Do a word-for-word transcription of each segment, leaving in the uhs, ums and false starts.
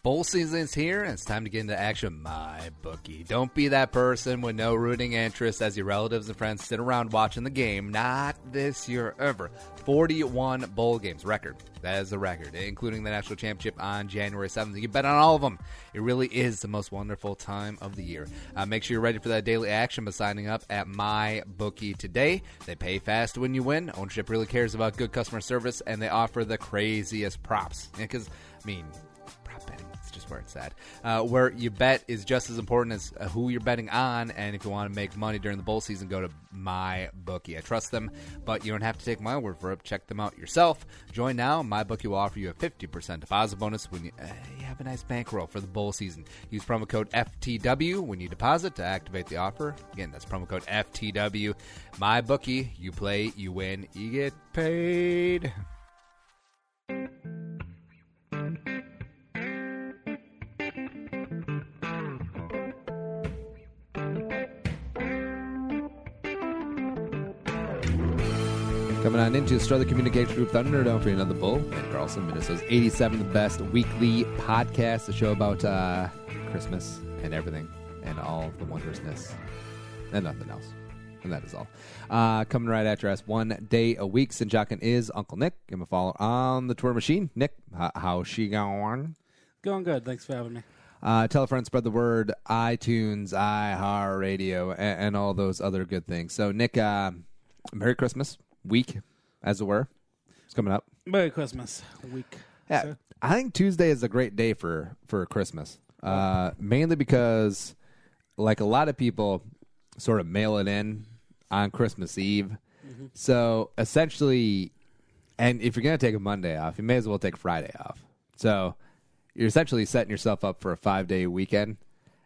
Bowl season's here, and it's time to get into action. My bookie. Don't be that person with no rooting interest as your relatives and friends sit around watching the game. Not this year ever. forty-one bowl games. Record. That is a record, including the national championship on January seventh. You bet on all of them. It really is the most wonderful time of the year. Uh, make sure you're ready for that daily action by signing up at MyBookie today. They pay fast when you win. Ownership really cares about good customer service, and they offer the craziest props. Because, I mean, prop betting, it's just where it's at. Uh, where you bet is just as important as uh, who you're betting on, and if you want to make money during the bowl season, go to MyBookie. I trust them, but you don't have to take my word for it. Check them out yourself. Join now. MyBookie will offer you a fifty percent deposit bonus when you, uh, you have a nice bankroll for the bowl season. Use promo code F T W when you deposit to activate the offer. Again, that's promo code F T W. MyBookie. You play, you win, you get paid. Coming on into Strother Communication Group Thunder, don't forget another bull. Andy Carlson, Minnesota's eighty-seven, the best weekly podcast, a show about uh, Christmas and everything and all the wondrousness and nothing else. And that is all. Uh, coming right after us, one day a week, Sinjockin is Uncle Nick. Give him a follow on the Twitter machine. Nick, h- how's she going? Going good. Thanks for having me. Uh, tell a friend, spread the word, iTunes, iHeartRadio, and, and all those other good things. So, Nick, uh, Merry Christmas. Week, as it were. It's coming up. Merry Christmas week. Yeah, sir. I think Tuesday is a great day for, for Christmas. Uh, mainly because, like a lot of people, sort of mail it in on Christmas Eve. Mm-hmm. So, essentially, and if you're going to take a Monday off, you may as well take Friday off. So, you're essentially setting yourself up for a five-day weekend.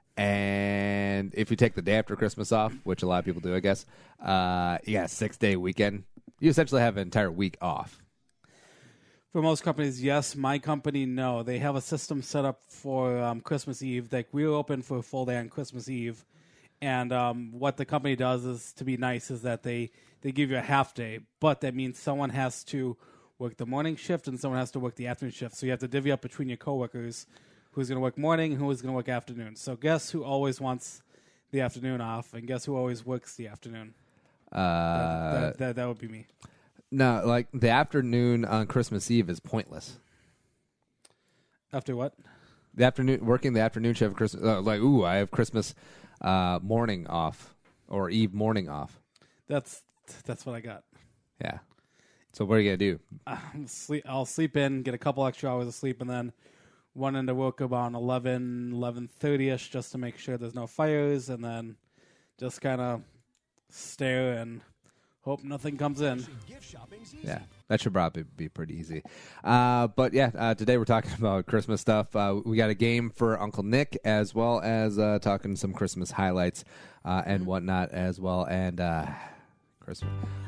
And if you take the day after Christmas off, which a lot of people do, I guess, uh, you got a six-day weekend. You essentially have an entire week off. For most companies, yes. My company, no. They have a system set up for um, Christmas Eve. Like, we're open for a full day on Christmas Eve. And um, what the company does is, to be nice, is that they, they give you a half day. But that means someone has to work the morning shift and someone has to work the afternoon shift. So you have to divvy up between your coworkers who's going to work morning and who's going to work afternoon. So guess who always wants the afternoon off, and guess who always works the afternoon? Uh, that, that, that, that would be me. No, like the afternoon on Christmas Eve is pointless. After what? The afternoon, working the afternoon shift of Christmas, uh, like, ooh, I have Christmas uh, morning off or Eve morning off. That's that's what I got. Yeah. So what are you going to do? Uh, sleep, I'll sleep in, get a couple extra hours of sleep, and then run into work about eleven, eleven thirty-ish just to make sure there's no fires, and then just kind of stare and hope nothing comes in. Yeah, that should probably be pretty easy. Uh, but yeah, uh, today we're talking about Christmas stuff. Uh, we got a game for Uncle Nick, as well as uh, talking some Christmas highlights uh, and whatnot as well. And uh, Christmas.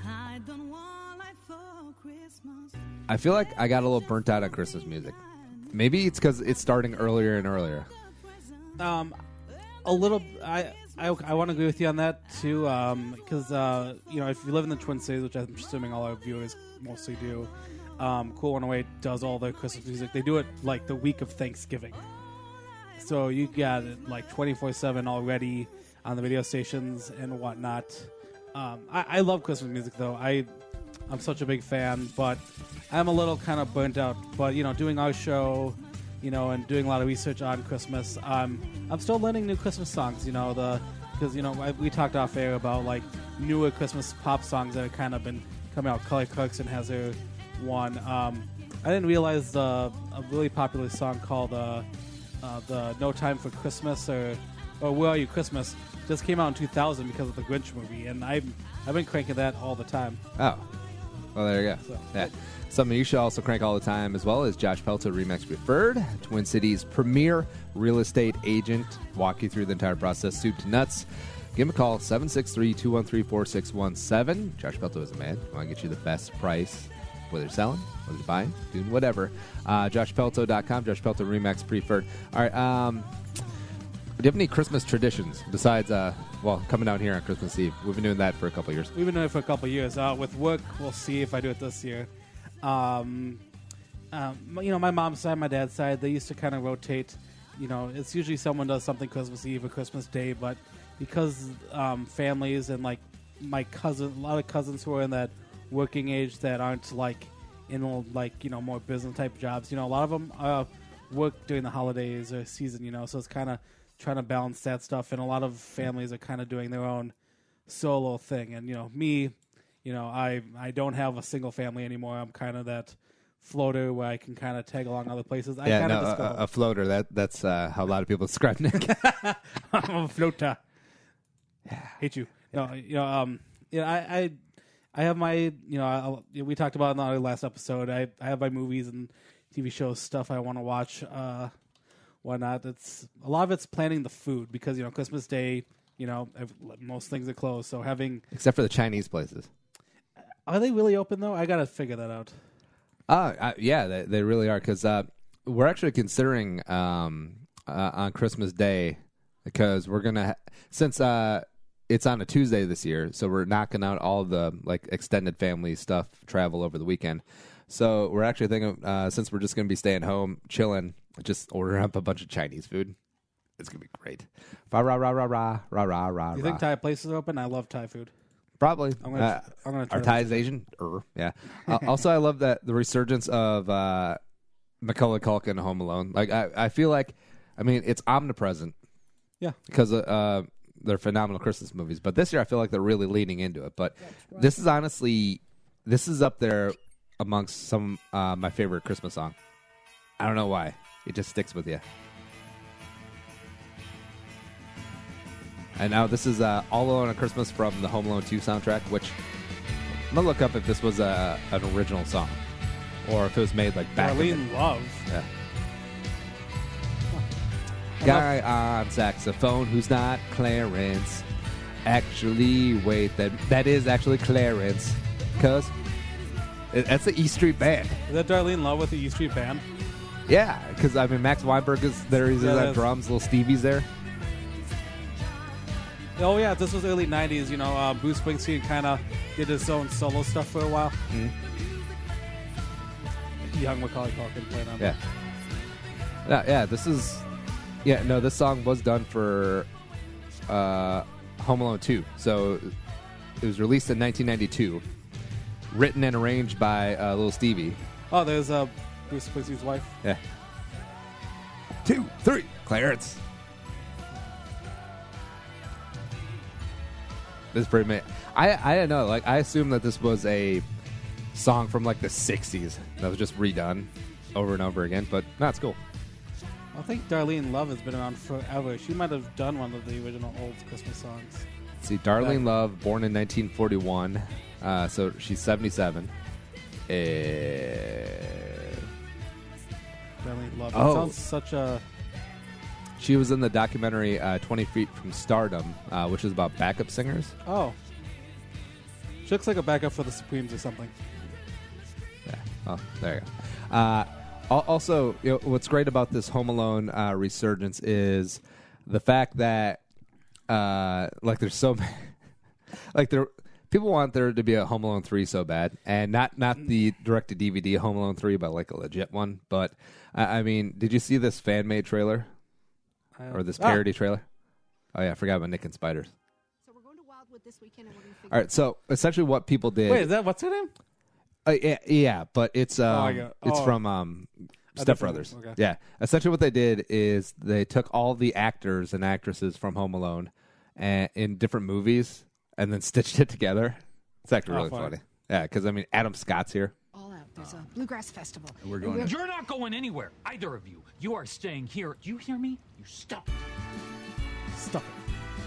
I feel like I got a little burnt out on Christmas music. Maybe it's because it's starting earlier and earlier. Um, a little. I I, I want to agree with you on that too. Because um, uh, you know, if you live in the Twin Cities, which I'm assuming all our viewers mostly do, um, Cool one oh eight does all their Christmas music. They do it like the week of Thanksgiving. So you got it like twenty-four seven already on the radio stations and whatnot. Um, I, I love Christmas music though. I I'm such a big fan, but I'm a little kind of burnt out. But, you know, doing our show, you know, and doing a lot of research on Christmas, um, I'm still learning new Christmas songs, you know, the because, you know, I, we talked off air about, like, newer Christmas pop songs that have kind of been coming out. Kelly Clarkson has her one. Um, I didn't realize the, a really popular song called uh, uh, the No Time for Christmas or, or Where Are You Christmas just came out in two thousand because of the Grinch movie, and I've, I've been cranking that all the time. Oh. Well, there you go. So, yeah. Something you should also crank all the time as well is Josh Pelto, Remax Preferred, Twin Cities' premier real estate agent. Walk you through the entire process, soup to nuts. Give him a call, seven six three, two one three, four six one seven. Josh Pelto is a man. I want to get you the best price, whether you're selling, whether you're buying, doing whatever. Uh, josh pelto dot com, Josh Pelto, Remax Preferred. All right. Um, do you have any Christmas traditions besides, uh, well, coming down here on Christmas Eve? We've been doing that for a couple of years. We've been doing it for a couple of years. Uh, with work, we'll see if I do it this year. Um, Um, you know, my mom's side, my dad's side, they used to kind of rotate. You know, it's usually someone does something Christmas Eve or Christmas Day, but because um, families and like my cousin, a lot of cousins who are in that working age that aren't like in like you know more business type jobs. You know, a lot of them uh, work during the holidays or season. You know, so it's kind of trying to balance that stuff. And a lot of families are kind of doing their own solo thing. And you know, me, you know, I I don't have a single family anymore. I'm kind of that floater where I can kind of tag along other places. I Yeah, kind no, of just go, a, a floater. That that's uh, how a lot of people describe Nick. I'm a floater. Hate you. No, you know, um, yeah, I, I, I have my, you know, I'll, you know, we talked about in the last episode. I, I have my movies and T V shows stuff I want to watch. Uh, why not? It's a lot of it's planning the food because you know Christmas Day, you know, most things are closed. So having Except for the Chinese places. Are they really open though? I gotta figure that out. Uh, uh yeah, they they really are because uh, we're actually considering um uh, on Christmas Day because we're gonna ha- since uh. It's on a Tuesday this year, so we're knocking out all the like extended family stuff, travel over the weekend. So we're actually thinking, uh, since we're just going to be staying home, chilling, just ordering up a bunch of Chinese food. It's going to be great. Rah, rah, rah, rah, rah, rah, rah, rah. You think Thai places are open? I love Thai food. Probably. I'm gonna, uh, I'm gonna try Are Thai's Asian? Er, yeah. uh, also, I love that the resurgence of uh, Macaulay Culkin Home Alone. Like, I, I feel like, I mean, it's omnipresent. Yeah. Because uh, they're phenomenal Christmas movies. But this year, I feel like they're really leaning into it. But right. This is honestly, this is up there amongst some uh, my favorite Christmas song. I don't know why. It just sticks with you. And now this is uh, All Alone on Christmas from the Home Alone two soundtrack, which I'm going to look up if this was a, an original song or if it was made like back Darlene in the, Love. Yeah. Guy on saxophone who's not Clarence. Actually, wait, that that is actually Clarence. Because that's the E Street Band. Is that Darlene Love with the E Street Band? Yeah, because, I mean, Max Weinberg is there. He's yeah, on drums. Little Stevie's there. Oh, yeah, this was early nineties. You know, uh, Bruce Springsteen kind of did his own solo stuff for a while. Mm-hmm. Young Macaulay Culkin playing on Yeah. Yeah, yeah, this is... Yeah, no, this song was done for uh, Home Alone two. So it was released in nineteen ninety-two. Written and arranged by uh, Little Stevie. Oh, there's uh, Bruce Springsteen's wife. Yeah. Two, three, Clarence. This is pretty amazing. I, I didn't know. Like, I assumed that this was a song from, like, the sixties that was just redone over and over again. But, no, it's cool. I think Darlene Love has been around forever. She might have done one of the original old Christmas songs. Let's see, Darlene yeah. Love, born in nineteen forty-one. Uh, so she's seventy-seven. Uh, Darlene Love. Oh. It sounds such a... She was in the documentary uh, twenty feet from Stardom, uh, which is about backup singers. Oh. She looks like a backup for the Supremes or something. Yeah. Oh, there you go. Uh, Also, you know, what's great about this Home Alone uh, resurgence is the fact that, uh, like, there's so many, like, there people want there to be a Home Alone three so bad, and not not the direct-to-D V D Home Alone three, but like a legit one. But I, I mean, did you see this fan-made trailer or this parody ah. trailer? Oh yeah, I forgot about Nick and Spiders. So we're going to Wildwood this weekend, and we're going to. All right, so essentially, what people did. Wait, is that what's her name? Uh, yeah, yeah, but it's um, oh, it's oh. from um, Step Brothers. Okay. Yeah, essentially what they did is they took all the actors and actresses from Home Alone and in different movies and then stitched it together. It's actually oh, really funny. funny. Yeah, because I mean Adam Scott's here. All out. There's a bluegrass festival. We're going. We're You're not going anywhere, either of you. You are staying here. Do you hear me? You stop it. Stop it.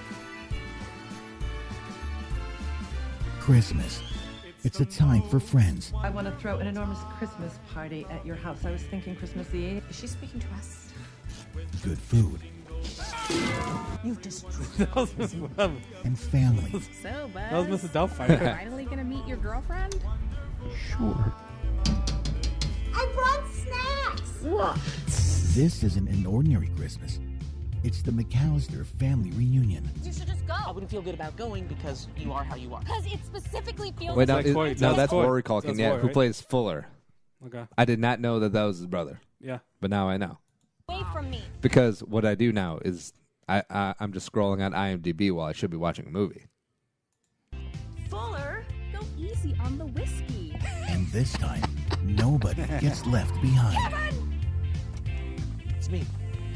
Christmas. It's a time for friends. I want to throw an enormous Christmas party at your house. I was thinking Christmas Eve. Is she speaking to us? Good food. You've destroyed. That was Miss Webb. And family. So, Buzz. That was Missus Doubtfire. Finally gonna meet your girlfriend? Sure. I brought snacks. What? This isn't an ordinary Christmas. It's the McAllister family reunion. You should just go. I wouldn't feel good about going because you are how you are. Because it specifically feels Wait, That's no, like it- Corey- no, that's that's Corey. Rory Culkin, That's yeah, Rory, who right? plays Fuller. Okay. I did not know that that was his brother, Yeah. but now I know. Away from me. Because what I do now is I, I I'm just scrolling on IMDb while I should be watching a movie. Fuller, go easy on the whiskey. And this time, nobody gets left behind. It's me.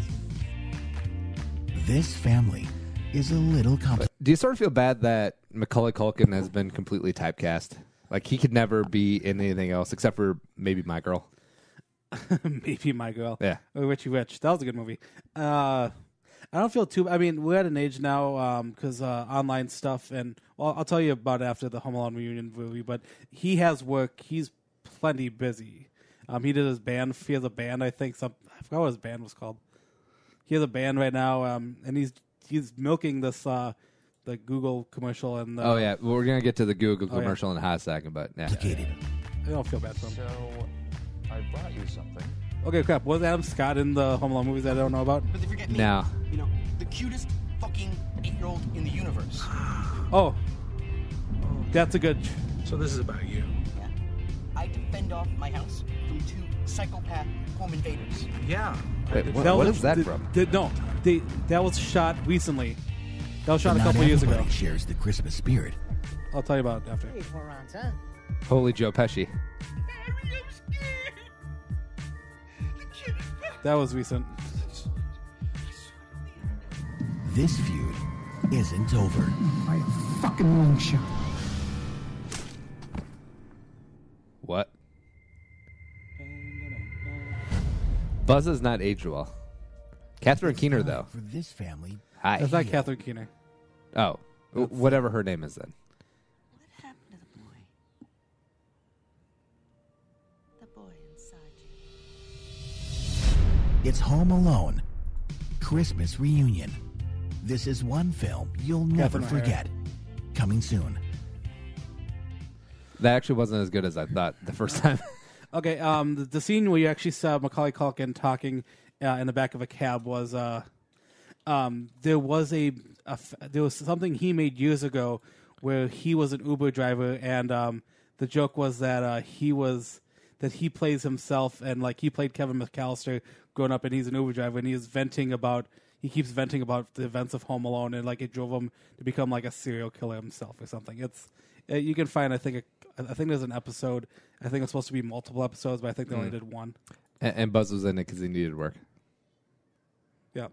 This family is a little complicated. Do you sort of feel bad that Macaulay Culkin has been completely typecast? Like he could never be in anything else except for maybe My Girl. Maybe My Girl. Yeah. Or Richie Rich. That was a good movie. Uh, I don't feel too... I mean, we're at an age now because um, uh, online stuff, and well, I'll tell you about it after the Home Alone reunion movie, but he has work. He's plenty busy. Um, he did his band. He has a band, I think. Some I forgot what his band was called. He has a band right now, um, and he's he's milking this uh, the Google commercial. And uh, Oh, yeah. Well, we're going to get to the Google Oh, yeah. commercial in a hot second, but yeah. I don't feel bad for him. So, I brought you something. Okay, crap. Was Adam Scott in the Home Alone movies that I don't know about? But they forget me. No. You know, the cutest fucking eight-year-old in the universe. Oh. That's a good... So this is about you. Yeah. I defend off my house from two psychopath home invaders. Yeah. Wait, what, That what was- is that the- from? the- no, they, that was shot recently. That was shot But a not couple of years ago. everybody shares the Christmas spirit. I'll tell you about it after. Hey, morons, huh? Holy Joe Pesci. That was recent. This feud isn't over. I fucking long shot. What? Buzz is not aged well. Catherine Keener, though. For this family, Hi. That's not Catherine Keener. Oh. W- Whatever her name is then. What happened to the boy? The boy inside you. it's Home Alone, Christmas Reunion. This is one film you'll never Catherine O'Hara. forget. Coming soon. That actually wasn't as good as I thought the first time. Okay, um, the, the scene where you actually saw Macaulay Culkin talking uh, in the back of a cab was uh, um, there was a, a f- there was something he made years ago where he was an Uber driver, and um, the joke was that uh, he was that he plays himself, and like he played Kevin McAllister growing up, and he's an Uber driver, and he's venting about he keeps venting about the events of Home Alone, and like it drove him to become like a serial killer himself or something. It's uh, you can find I think a, I think there's an episode. I think it's supposed to be multiple episodes, but I think they only Mm. did one. and, and Buzz was in it because he needed work. Yeah.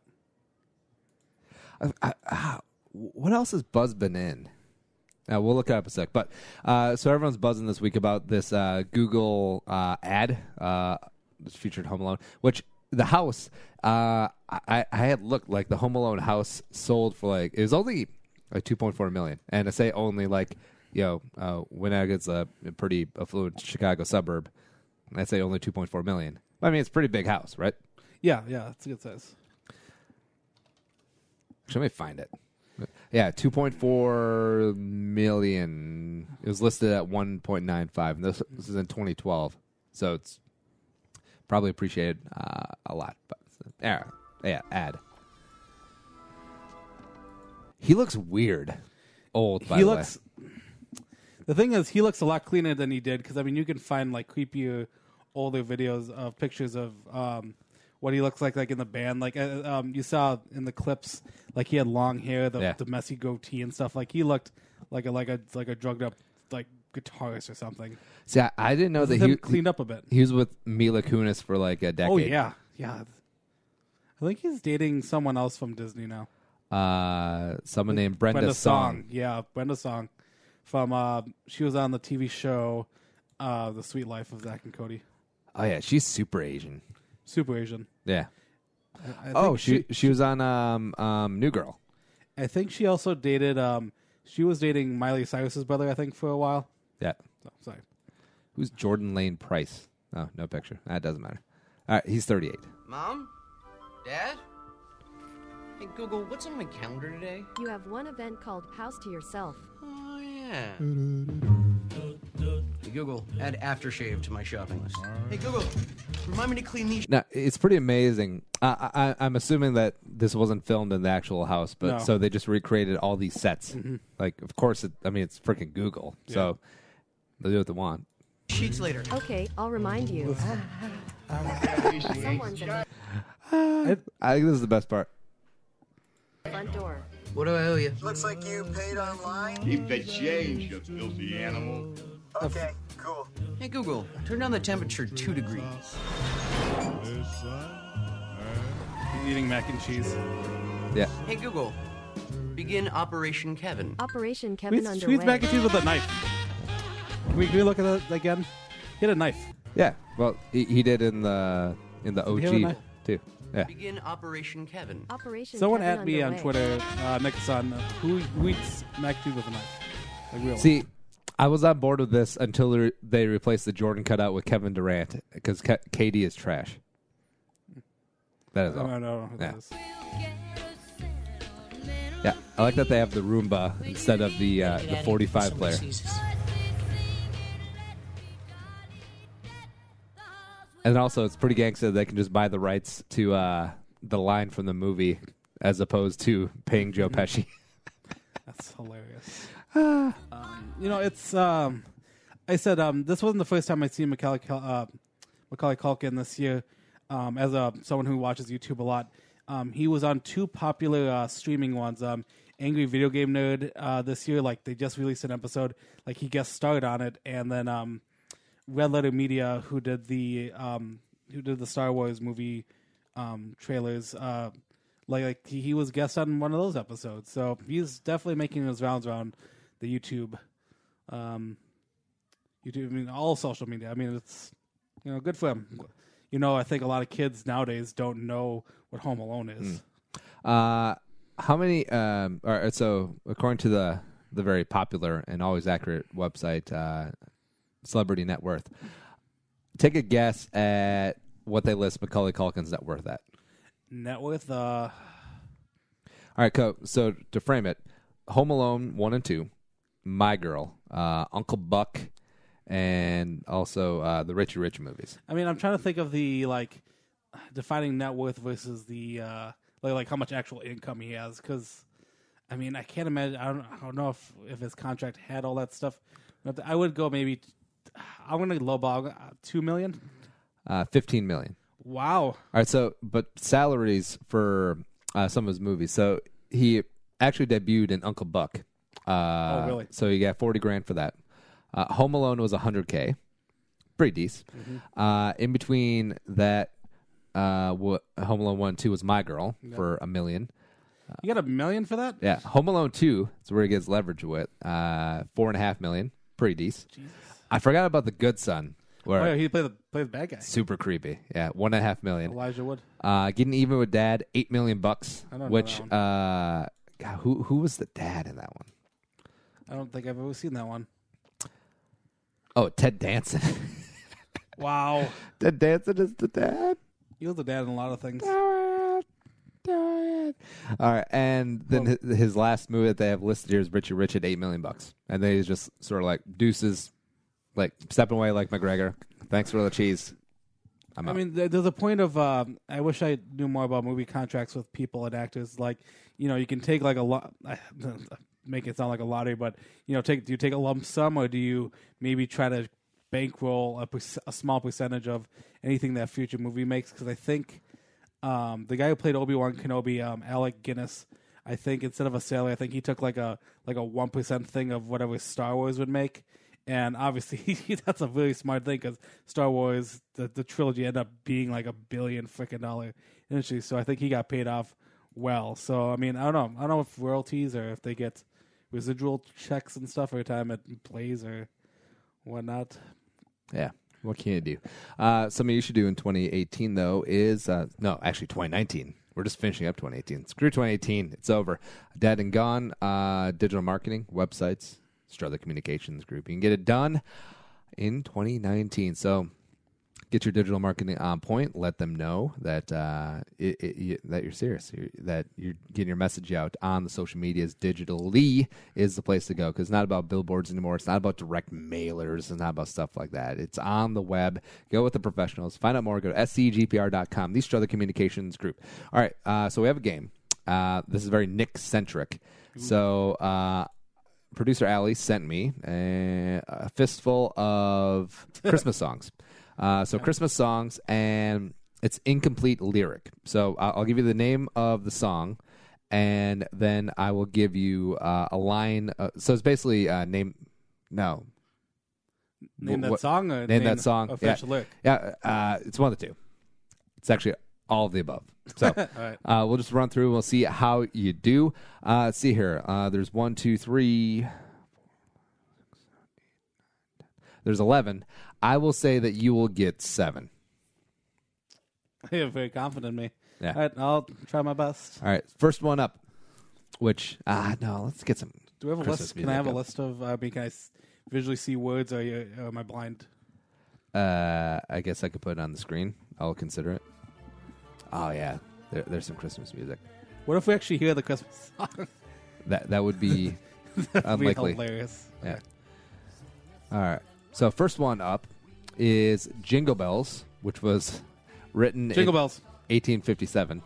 I, I, ah, what else has Buzz been in? Now, we'll look it up a sec. But uh, so everyone's buzzing this week about this uh, Google uh, ad uh, that's featured Home Alone, which the house, uh, I, I had looked like the Home Alone house sold for like, it was only like two point four million. And I say only like, you know, uh, Winnipeg's a pretty affluent Chicago suburb. And I say only two point four million. I mean, it's a pretty big house, right? Yeah, yeah, it's a good size. Actually, let me find it. Yeah, two point four million. It was listed at one point nine five. And this, this is in twenty twelve. So it's probably appreciated uh, a lot. But yeah, yeah, ad. He looks weird. Old, by he the looks. way. The thing is, he looks a lot cleaner than he did because I mean, you can find like creepier, older videos of pictures of um, what he looks like, like in the band. Like uh, um, you saw in the clips, like he had long hair, the, Yeah. the messy goatee and stuff. Like he looked like a like a like a drugged up like guitarist or something. See, I, I didn't know This that is he him cleaned up a bit. He was with Mila Kunis for like a decade. Oh yeah, yeah. I think he's dating someone else from Disney now. Uh, someone named Brenda, Brenda Song. Song. Yeah, Brenda Song. From uh, she was on the T V show, uh, The Sweet Life of Zach and Cody. Oh yeah, she's super Asian. Super Asian. Yeah. I, I oh, think she, she was on um um New Girl. I think she also dated. Um, she was dating Miley Cyrus's brother. I think for a while. Yeah. So, sorry. Who's Jordan Lane Price? Oh, no picture. That doesn't matter. All right, he's thirty-eight. Mom? Dad? Hey, Google, what's on my calendar today? You have one event called House to Yourself. Oh, yeah. Hey, Google, add aftershave to my shopping list. Hey, Google, remind me to clean these... Now, it's pretty amazing. Uh, I, I'm assuming that this wasn't filmed in the actual house, but No. so they just recreated all these sets. Mhm. Like, of course, it, I mean, it's freaking Google, so they do what they want. Sheets later. Okay, I'll remind you. Someone's at It, I think this is the best part. the front door. What do I owe you? Looks like you paid online. Keep the change, you filthy animal. Okay, cool. Hey, Google, turn down the temperature two degrees. he's eating mac and cheese. Yeah. Hey, Google, begin Operation Kevin. Operation Kevin Squeeze, underway. squeeze mac and cheese with a knife. Can we, can we look at that again? He had a knife. Yeah. Well, he, he did in the in the Did he have a O G knife? too. Yeah. Begin Operation Kevin. Operation Someone Kevin at me on underway. Twitter, uh, Nick Son, who, who eats mac and cheese with a knife? Like real. See, I was on board with this until they- they replaced the Jordan cutout with Kevin Durant because K- K D is trash. That is I all. don't know who Yeah. that is. Yeah, I like that they have the Roomba instead of the uh, the forty-five player. And also, it's pretty gangster. They can just buy the rights to uh, the line from the movie as opposed to paying Joe Pesci. That's hilarious. um, you know, it's. Um, I said um, this wasn't the first time I'd seen Macaulay, Cal- uh, Macaulay Culkin this year. Um, as a someone who watches YouTube a lot, um, he was on two popular uh, streaming ones. Um, Angry Video Game Nerd uh, this year, like they just released an episode, like he guest starred on it, and then um, Red Letter Media, who did the um, who did the Star Wars movie um, trailers, uh, like, like he, he was guest on one of those episodes. So he's definitely making his rounds around the YouTube, um, YouTube. I mean, all social media. I mean, it's you know good for him. You know, I think a lot of kids nowadays don't know what Home Alone is. Uh, how many? Um, all right, so according to the the very popular and always accurate website, uh, Celebrity Net Worth, take a guess at what they list Macaulay Culkin's net worth at. Net worth. Uh, All right, co- so to frame it, Home Alone one and two, My Girl, uh, Uncle Buck, and also uh, the Richie Rich movies. I mean, I'm trying to think of the like defining net worth versus the uh, like like how much actual income he has. Because I mean, I can't imagine. I don't. I don't know if if his contract had all that stuff. But I would go maybe. I'm gonna lowball uh, two million. Uh, Fifteen million. Wow. All right, so but salaries for uh, some of his movies. So he actually debuted in Uncle Buck. Uh, Oh, really? So you got forty grand for that. Uh, Home Alone was one hundred K. Pretty decent. Mm-hmm. Uh, in between that, uh, what, Home Alone one and two was My Girl Yeah. for a million. You got a million for that? Yeah, Home Alone two is where he gets leverage with. Uh, four and a half million. Pretty decent. Jesus. I forgot about The Good Son. Where Oh, yeah, he played the played the bad guy. super creepy. Yeah, one and a half million. Elijah Wood. Uh, getting even with Dad, eight million bucks. I don't know Which, that uh, God, who who was the dad in that one? I don't think I've ever seen that one. Oh, Ted Danson. Wow. Ted Danson is the dad. He was the dad in a lot of things. All right, and then his, his last movie that they have listed here is Richie Rich at eight million bucks, and then he's just sort of like deuces, like stepping away like McGregor. Thanks for the cheese. I'm I out. mean, there- there's a point of. Um, I wish I knew more about movie contracts with people and actors. Like, you know, you can take like a lot. Make it sound like a lottery, but you know, take do you take a lump sum or do you maybe try to bankroll a, perc- a small percentage of anything that future movie makes? Because I think um, the guy who played Obi-Wan Kenobi, um, Alec Guinness, I think instead of a salary, I think he took like a like a one percent thing of whatever Star Wars would make. And obviously, that's a really smart thing because Star Wars, the, the trilogy, ended up being like a billion freaking dollar industry. So I think he got paid off well. So I mean, I don't know. I don't know if royalties or if they get residual checks and stuff every time it plays or whatnot. Yeah. What can you do? Uh, something you should do in twenty eighteen, though, is... Uh, no, actually twenty nineteen. We're just finishing up twenty eighteen. Screw twenty eighteen. It's over. Dead and gone. Uh, digital marketing, websites, Strother Communications Group. You can get it done in twenty nineteen. So get your digital marketing on point. Let them know that uh, it, it, you, that you're serious, you're, that you're getting your message out on the social medias digitally is the place to go because it's not about billboards anymore. It's not about direct mailers. It's not about stuff like that. It's on the web. Go with the professionals. Find out more. Go to S C G P R dot com, the Strother Communications Group. All right, uh, so we have a game. Uh, this is very Nick-centric. So uh, producer Allie sent me a, a fistful of Christmas songs. Uh, so Christmas songs, and it's incomplete lyric. So I'll, I'll give you the name of the song, and then I will give you uh, a line. Uh, so it's basically uh, name. No. Name that what, song or name, name that song. official yeah, lyric? Yeah, uh, it's one of the two. It's actually all of the above. So All right. uh, we'll just run through and we'll see how you do. Uh, let's see here. Uh, there's one, two, three. There's eleven. I will say that you will get seven. You're very confident in me. Yeah. All right, I'll try my best. All right, first one up. Which ah no, let's get some. Do we have a Christmas list? Can I have a music up. list of? I mean, can I s- visually see words, or, you, or am I blind? Uh, I guess I could put it on the screen. I'll consider it. Oh yeah, there, there's some Christmas music. What if we actually hear the Christmas song? That that would be That'd unlikely. Be hilarious. Yeah. Okay. All right. So first one up is Jingle Bells, which was written Jingle in Bells, eighteen fifty-seven.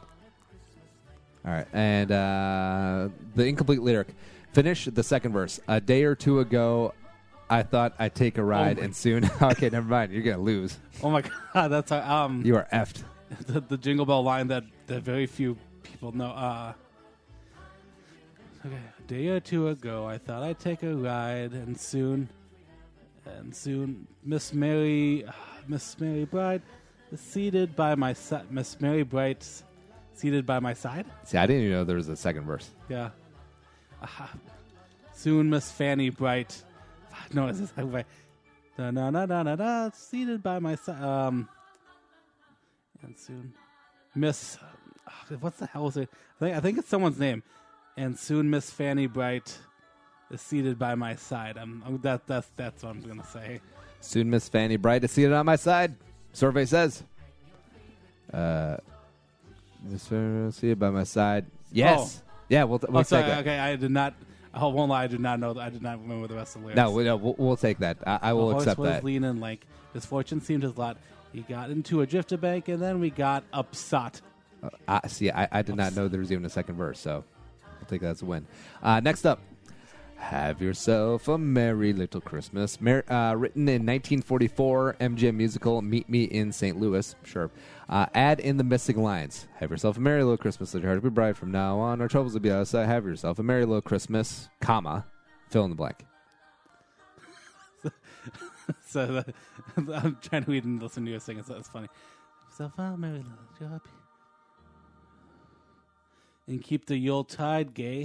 All right, and uh, the incomplete lyric. Finish the second verse. A day or two ago, I thought I'd take a ride, my- and soon. Okay, never mind. You're gonna lose. Oh my God, that's our, um You are effed. the, the Jingle Bell line that, that very few people know. Uh, okay, a day or two ago, I thought I'd take a ride, and soon, and soon, Miss Mary, Miss Mary Bright, is seated by my side. Miss Mary Bright, seated by my side. See, I didn't even know there was a second verse. Yeah. Uh, soon, Miss Fanny Bright. No, it's just like da na na na na da. Seated by my side. Um, and soon, Miss. Uh, what's the hell is it? I think, I think it's someone's name. And soon, Miss Fanny Bright is seated by my side. I'm, I'm that that's that's what I'm gonna say. Soon, Miss Fanny Bright is seated on my side. Survey says. Uh, Miss Fanny is seated by my side. Yes. Oh. Yeah, we'll, we'll Oh, take sorry. that. Okay, I did not. I won't lie. I did not know. I did not remember the rest of the lyrics. No, we, no we'll, we'll take that. I, I will the horse accept was that. leaning like his fortune seemed his lot. He got into a drifter bank, and then we got upset. Uh, I, see, I, I did not know there was even a second verse, so I'll take that as a win. Uh, next up, Have Yourself a Merry Little Christmas. Mer- uh, written in nineteen forty-four, M G M musical, Meet Me in Saint Louis. Sure. Uh, add in the missing lines. Have yourself a merry little Christmas. Let your heart be bright from now on. Our troubles will be out of sight. Have yourself a merry little Christmas, comma, fill in the blank. So uh, I'm trying to read and listen to you sing. So it's funny. Have yourself a merry little job. And keep the Yuletide gay.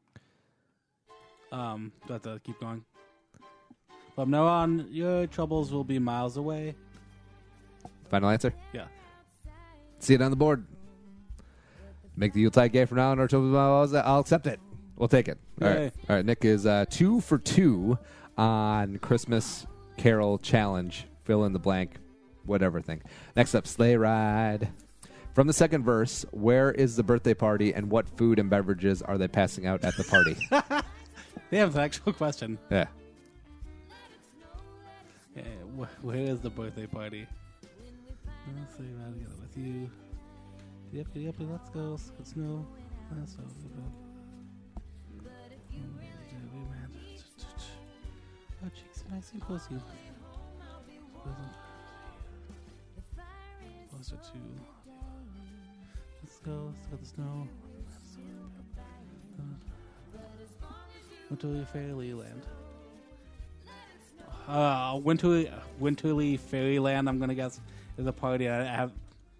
Um, do I have to keep going? From now on, your troubles will be miles away. Final answer? Yeah. See it on the board. Make the Yuletide gay from now on. Our troubles will be I'll accept it. We'll take it. All Yay. right. All right. Nick is uh, two for two on Christmas Carol Challenge. Fill in the blank. Whatever thing. Next up, Sleigh Ride. From the second verse, where is the birthday party and what food and beverages are they passing out at the party? They have an actual question. Yeah. Yeah, wh- where is the birthday party? Let's say right together with you. Yep, yep, let's go. Let's go snow. Let's go. Let's go. Oh, cheeks are nice and cozy. Closer to. Let's go. Let's go to the snow. Winterly Fairyland. Uh, Winterly, Winterly Fairyland, I'm going to guess, is a party. I have.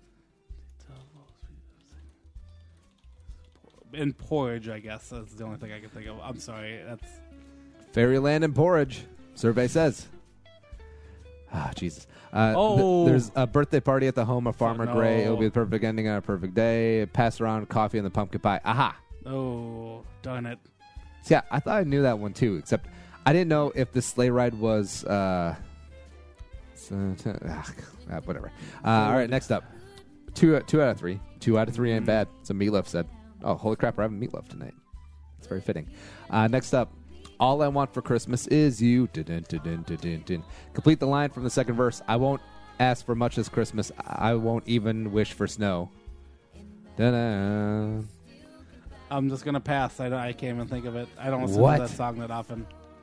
And porridge, I guess. That's the only thing I can think of. I'm sorry. That's. Fairyland and porridge. Survey says. Ah, Jesus. Uh, Oh. th- there's a birthday party at the home of Farmer no. Gray. It'll be the perfect ending on a perfect day. Pass around coffee and the pumpkin pie. Aha. Oh, darn it. See, I, I thought I knew that one too, except I didn't know if the sleigh ride was. Uh, so, t- ah, ah, whatever. Uh, all right, next up. Two, two out of three. Two out of three ain't bad. So Meatloaf said. Oh, holy crap, we're having Meatloaf tonight. It's very fitting. Uh, next up. All I want for Christmas is you. Dun, dun, dun, dun, dun, dun. Complete the line from the second verse. I won't ask for much this Christmas. I won't even wish for snow. Dun-dun. I'm just gonna pass. I, don't- I can't even think of it. I don't listen What? to that song that often.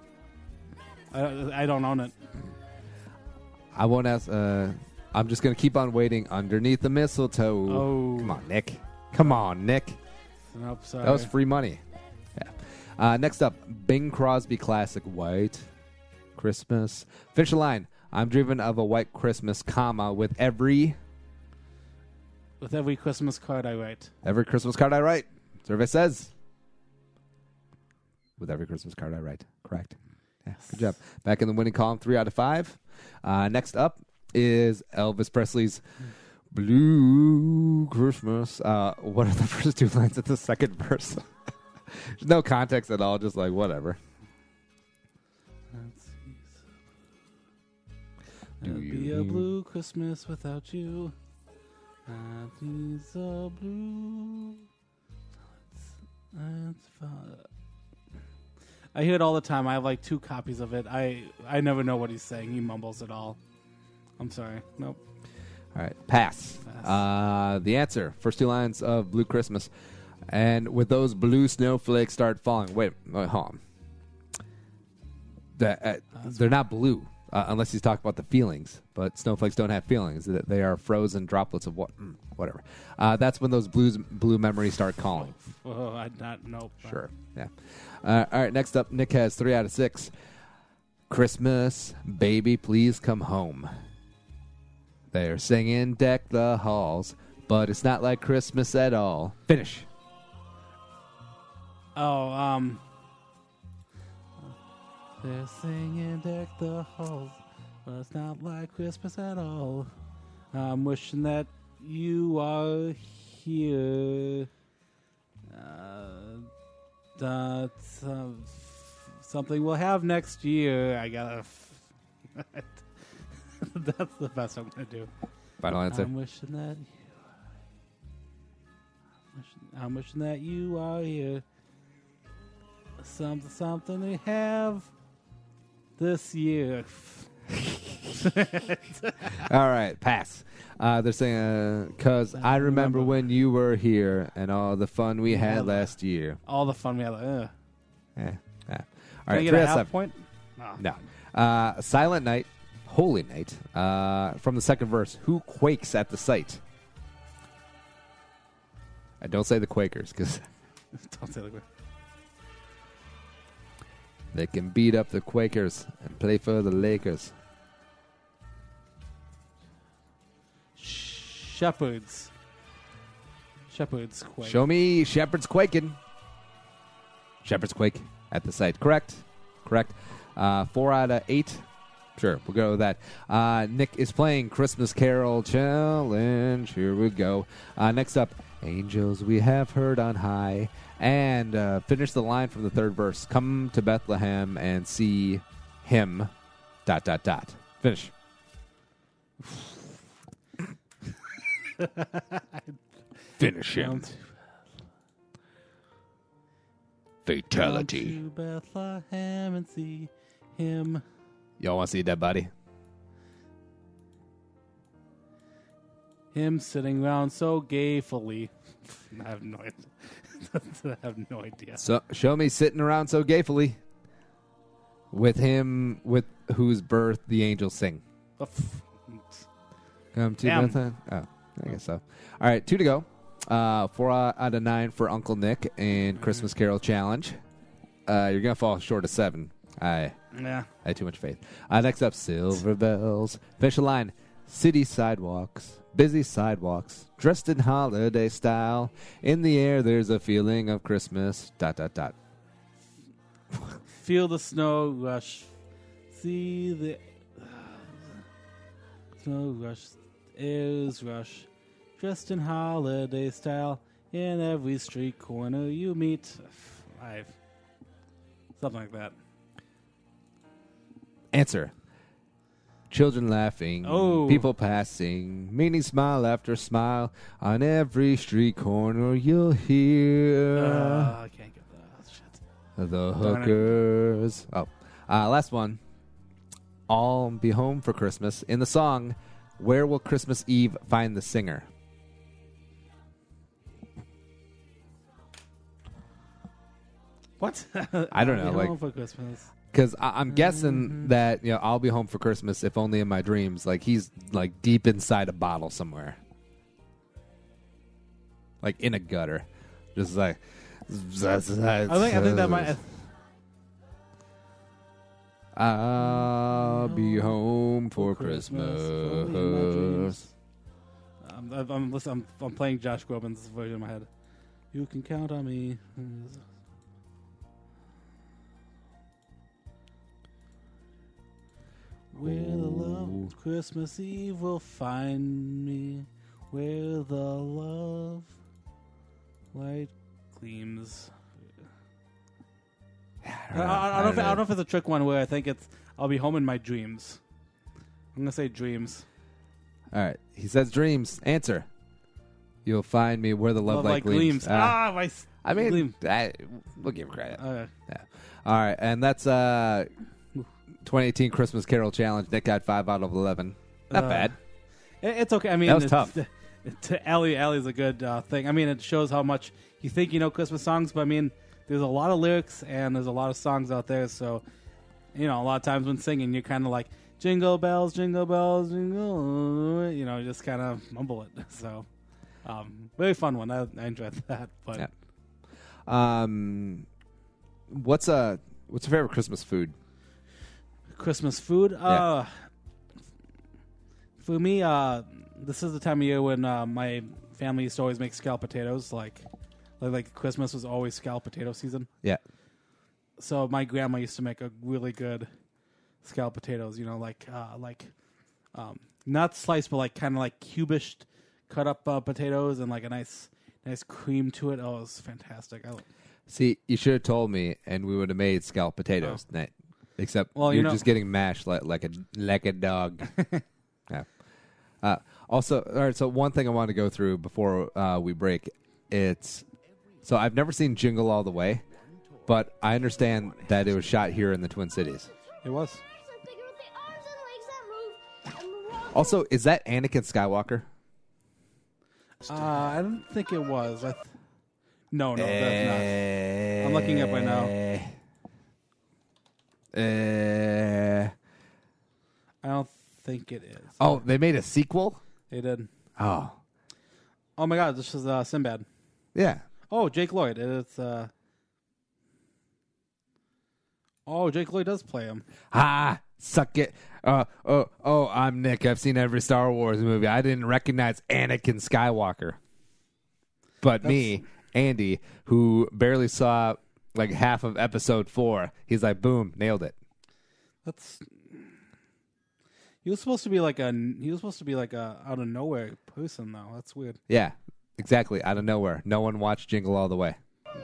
I, I don't own it. I won't ask. Uh, I'm just going to keep on waiting underneath the mistletoe. Oh. Come on, Nick. Come on, Nick. Nope, sorry. That was free money. Yeah. Uh, next up, Bing Crosby classic, White Christmas. Finish the line. I'm driven of a white Christmas, comma, with every... With every Christmas card I write. Every Christmas card I write. Survey says. With every Christmas card I write. Correct. Yeah, good job. Back in the winning column, three out of five. Uh, next up is Elvis Presley's Blue Christmas. Uh, what are the first two lines of the second verse? There's no context at all, just like whatever. It'll be a blue Christmas without you. It's a blue. It's fun. I hear it all the time. I have like two copies of it. I I never know what he's saying. He mumbles it all. I'm sorry. Nope. All right, pass. Pass. Uh, the answer, first two lines of Blue Christmas. And with those blue snowflakes start falling. Wait, wait hold on. The, uh, they're not blue, uh, unless he's talking about the feelings. But snowflakes don't have feelings. They are frozen droplets of what? Mm, whatever. Uh, that's when those blues, blue memories start calling. Oh, I not nope. Sure. Yeah. Uh, all right. Next up, Nick has three out of six. Christmas, baby, please come home. They're singing "Deck the Halls," but it's not like Christmas at all. Finish. Oh, um, they're singing "Deck the Halls," but it's not like Christmas at all. I'm wishing that you are here. Uh, that uh, something we'll have next year. I gotta. F- That's the best I'm gonna do. Final answer. I'm wishing that you. I'm wishing, I'm wishing that you are here. Something, something to have this year. All right, pass. Uh, they're saying, because I remember when you were here and all the fun we had Yeah. last year. All the fun we had. Uh. Yeah. yeah. All Can right, I get three a out of half seven. point? No. No. Uh, Silent Night, Holy Night, uh, from the second verse. Who quakes at the sight? I don't say the Quakers, because Don't say like they can beat up the Quakers and play for the Lakers. Shepherds. Shepherds quake. Show me Shepherds quaking. Shepherds quake at the site. Correct. Correct. Uh, four out of eight. Sure, we'll go with that. Uh, Nick is playing Christmas Carol Challenge. Here we go. Uh, next up, Angels we have heard on high. And uh, finish the line from the third verse. Come to Bethlehem and see him. Dot, dot, dot. Finish. Finish him. Fatality. Come to Bethlehem and see him. Y'all want to see a dead body? Him sitting around so gayfully. I have no idea. I have no idea. So show me sitting around so gayfully with him with whose birth the angels sing. Come to Damn. Bethlehem. Oh, I guess so. All right, two to go. Uh, four out of nine for Uncle Nick in Christmas Carol Challenge. Uh, you're gonna fall short of seven. I Yeah. I had too much faith. Uh, next up, Silver Bells. Finish the line. City sidewalks, busy sidewalks, dressed in holiday style. In the air, there's a feeling of Christmas. Dot dot dot. Feel the snow rush. See the snow rush. Airs rush. Dressed in holiday style. In every street corner you meet. Five. Something like that. Answer. Children laughing, Oh. people passing, meaning smile after smile. On every street corner you'll hear Uh, I can't get that. Shit. the Darn it. hookers. Oh, uh, last one. All be home for Christmas. In the song, where will Christmas Eve find the singer? What? I don't know, I'll be like home for Christmas. because I'm guessing Mm-hmm. that you know I'll be home for Christmas, if only in my dreams. Like he's like deep inside a bottle somewhere, like in a gutter, just like. I think I think that might. I'll be home for Christmas, Christmas. only in my dreams. I'm, I'm, I'm, listen, I'm, I'm playing Josh Groban's version in my head. You can count on me. Where the love Christmas Eve will find me, where the love light gleams. I, I, I, don't know if, I don't know if it's a trick one where I think it's I'll be home in my dreams. I'm gonna say dreams. All right, he says dreams. Answer. You'll find me where the love, Love light like gleams. gleams. Ah, my s- I mean, gleam. I, we'll give him credit. Okay. Yeah. All right, and that's uh, twenty eighteen Christmas Carol Challenge. Nick got five out of eleven. Not Uh, bad. It- It's okay. I mean, That was it's- tough. To Allie, Allie's a good uh, thing. I mean, it shows how much you think you know Christmas songs, but I mean, there's a lot of lyrics and there's a lot of songs out there. So, you know, a lot of times when singing, you're kind of like jingle bells, jingle bells, jingle. You know, just kind of mumble it. So, um, very fun one. I, I enjoyed that. But Yeah. Um, what's uh, what's your favorite Christmas food? Christmas food. Uh, for me, uh, this is the time of year when uh, my family used to always make scalloped potatoes. Like, like, like Christmas was always scalloped potato season. Yeah. So my grandma used to make a really good scalloped potatoes. You know, like uh, like um, not sliced, but like kind of like cubish cut up uh, potatoes and like a nice nice cream to it. Oh, it was fantastic. I, See, you should have told me, and we would have made scalloped potatoes Oh. tonight. Except Well, you you're know- just getting mashed like like a like a dog. Yeah. Uh, also, all right. So one thing I want to go through before uh, we break, it's so I've never seen Jingle All the Way, but I understand that it was shot here in the Twin Cities. it was. Also, is that Anakin Skywalker? Uh, I don't think it was. I th- no, no, that's not. I'm looking up right now. Uh, I don't think it is. oh, they made a sequel? They did. Oh. Oh my God, this is uh, Sinbad. Yeah. Oh, Jake Lloyd. It's uh. Oh, Jake Lloyd does play him. Ah, suck it. Uh, oh, oh, I'm Nick. I've seen every Star Wars movie. I didn't recognize Anakin Skywalker. But me, Andy, who barely saw like half of episode four, he's like, boom, nailed it. That's. He was supposed to be like a. He was supposed to be like a out of nowhere person though. That's weird. Yeah, exactly. Out of nowhere. No one watched Jingle All the Way.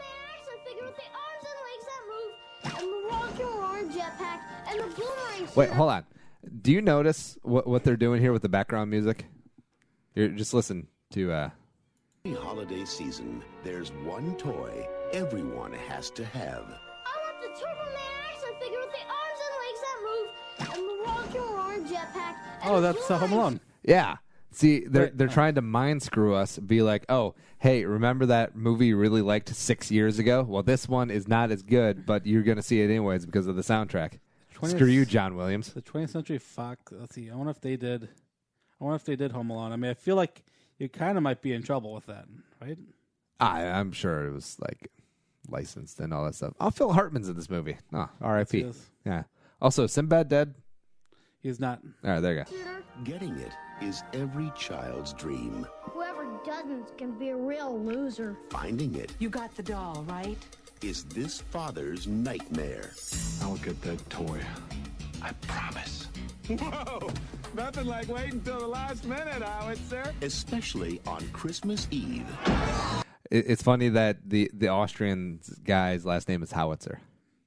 Wait, hold on. Do you notice what what they're doing here with the background music? You're just listen to. Uh, Every holiday season, there's one toy everyone has to have. I want the Turbo Man action figure with the arms and legs that move, and the rock and roll jetpack. and Oh, the that's uh, Home Alone. Yeah. See, they're Right. they're trying to mind screw us. Be like, oh, hey, remember that movie you really liked six years ago? Well, this one is not as good, but you're going to see it anyways because of the soundtrack. twentieth Screw you, John Williams. The twentieth Century Fox. Let's see. I wonder if they did. I wonder if they did Home Alone. I mean, I feel like you kind of might be in trouble with that, right? I, I'm sure it was like licensed and all that stuff. Oh, Phil Hartman's in this movie. Oh, R I P. Yes, he is. Yeah. Also, Sinbad dead. He's not. All right, there you go. Getting it is every child's dream. Whoever doesn't can be a real loser. Finding it You got the doll, right? is this father's nightmare. I'll get that toy. I promise. Whoa! Nothing like waiting until the last minute, Howard, sir. Especially on Christmas Eve. It, it's funny that the the Austrian guy's last name is Howitzer.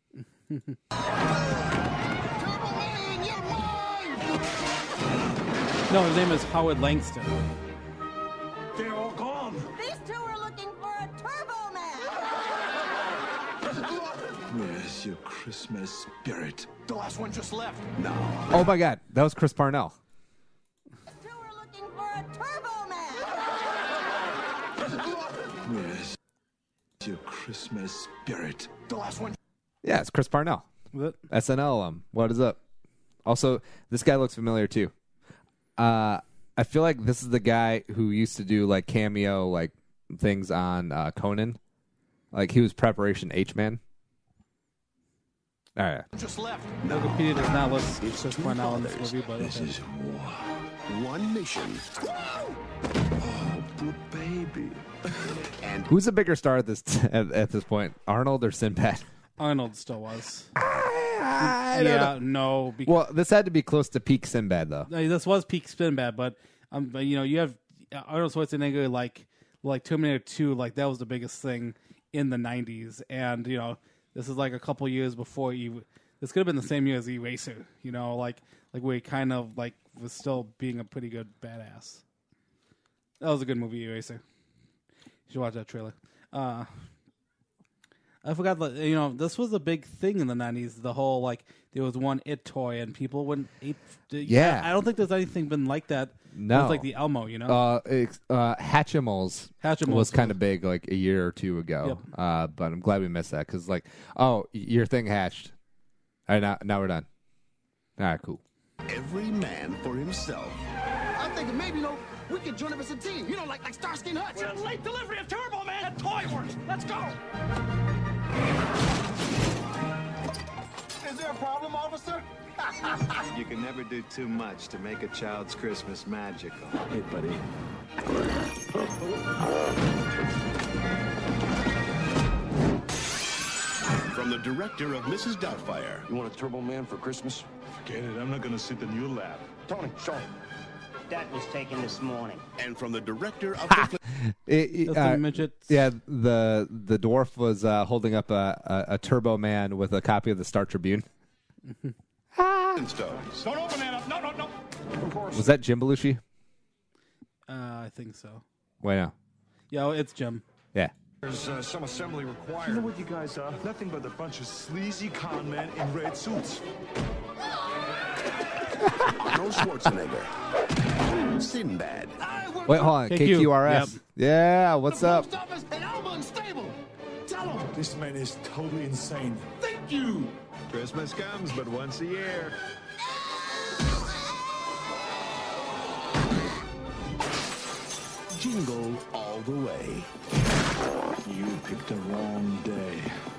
No, his name is Howard Langston. They're all gone. These two are looking for a Turbo Man. Where's your Christmas spirit? The last one just left. Now, Oh my God, that was Chris Parnell. These two are looking for a Turbo Man. Where's Your Christmas spirit. The last one. Yeah, it's Chris Parnell. What? S N L alum. What is up? Also, this guy looks familiar too. Uh, I feel like this is the guy who used to do like cameo like things on uh, Conan. Like he was Preparation H-Man. All right. Just left. Wikipedia does not list Chris Parnell in this movie, but This okay. is one mission. Oh, poor baby. And Who's a bigger star at this at, at this point, Arnold or Sinbad? Arnold still was. I don't yeah, know. no. Because, Well, this had to be close to peak Sinbad, though. no, this was peak Sinbad, but um, but, you know, you have Arnold Schwarzenegger like like Terminator two, like that was the biggest thing in the nineties, and you know, this is like a couple years before you. This could have been the same year as Eraser, you know, like like where he kind of like was still being a pretty good badass. That was a good movie, Eraser. You should watch that trailer. Uh, I forgot that, you know, this was a big thing in the nineties. The whole, like, there was one It toy and people went ape. Yeah. I don't think there's anything been like that. No. It's like the Elmo, you know? Uh, it's, uh, Hatchimals, Hatchimals was kind of big like a year or two ago. Yep. Uh, but I'm glad we missed that because, like, oh, your thing hatched. All right, now, now we're done. All right, cool. every man for himself. I'm thinking maybe, you know, we could join up as a team. You know, like like Starsky and Hutch. We're on late delivery of Turbo Man. That toy works. Let's go. Is there a problem, officer? You can never do too much to make a child's Christmas magical. Hey, buddy. From the director of Missus Doubtfire. You want a Turbo Man for Christmas? Forget it. I'm not gonna sit in your lap. Tony, show him. That was taken this morning. And from the director of the It, it, That's uh, the midgets. yeah, the the dwarf was uh, holding up a, a, a Turbo Man with a copy of the Star Tribune. Flintstones. Don't open that up. No, no, no. Of course. Was that Jim Belushi? Uh, I think so. Wait, no. Yeah, it's Jim. Yeah. There's uh, some assembly required. You know what you guys are? Nothing but a bunch of sleazy con men in red suits. Arnold Schwarzenegger. Sinbad. Wait, hold on. K K Q. Q R S. Yep. Yeah, what's the up? post office and Alma and Stable. Tell him. This man is totally insane. Thank you. Christmas comes but once a year. Jingle All the Way. You picked the wrong day.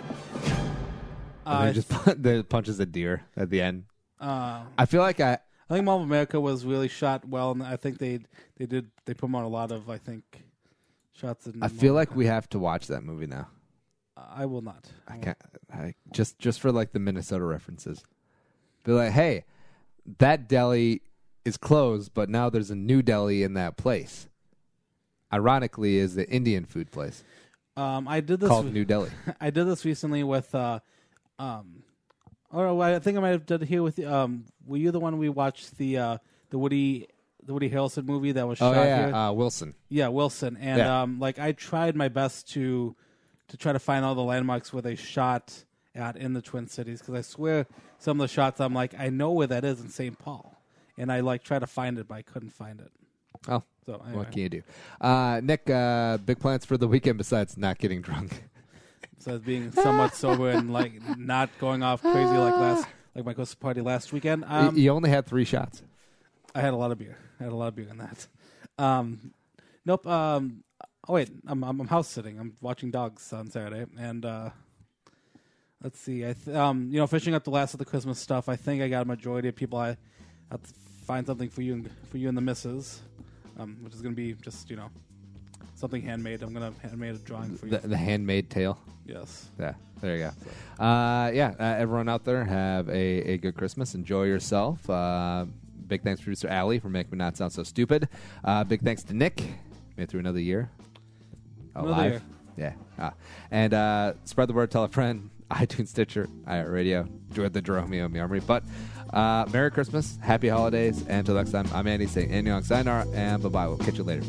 And Uh, then just pun- the punches a deer at the end. uh, I feel like I. I think Mall of America was really shot well, and I think they they did they put on a lot of I think shots. In I feel like we have to watch that movie now. I will not. I can't. I just just for like the Minnesota references. Be like, hey, that deli is closed, but now there's a new deli in that place. Ironically, is the Indian food place Um, I did this called with- New Delhi. I did this recently with, uh, um, or I think I might have done it here with. Um, were you the one we watched the uh, the Woody the Woody Harrelson movie that was Oh shot yeah, here? uh, Wilson. Yeah, Wilson, and Yeah. um, like I tried my best to to try to find all the landmarks where they shot at in the Twin Cities because I swear some of the shots I'm like I know where that is in Saint Paul, and I like try to find it but I couldn't find it. Oh, So anyway. what can you do? Uh, Nick, uh, big plans for the weekend besides not getting drunk. So being somewhat sober and like not going off crazy like last like my Christmas party last weekend. Um, you only had three shots. I had a lot of beer. I had a lot of beer in that. Um, nope. Um, oh wait, I'm, I'm I'm house sitting. I'm watching dogs on Saturday, and uh, let's see. I th- um, you know, finishing up the last of the Christmas stuff. I think I got a majority of people. I have to find something for you and for you and the missus, um, which is going to be just you know something handmade. I'm going to handmade a drawing for you. The, the handmade tale. Yes. Yeah, there you go. Uh, yeah, uh, everyone out there, have a, a good Christmas. Enjoy yourself. Uh, big thanks to producer Allie for making me not sound so stupid. Uh, big thanks to Nick. Made it through another year. Another Alive. year. Yeah. Ah. And uh, spread the word, tell a friend. iTunes, Stitcher, iHeartRadio. Enjoy the Jeromeo Memory. But uh, Merry Christmas, Happy Holidays, and until next time, I'm Andy saying Annyeong Sayonara, and bye-bye. We'll catch you later.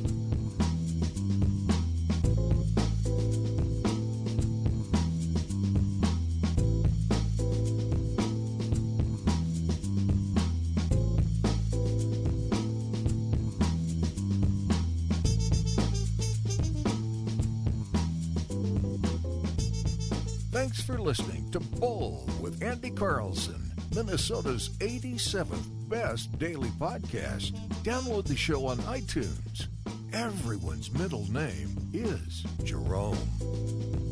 Thanks for listening to Bull with Andy Carlson, Minnesota's eighty-seventh best daily podcast. Download the show on iTunes. Everyone's middle name is Jerome.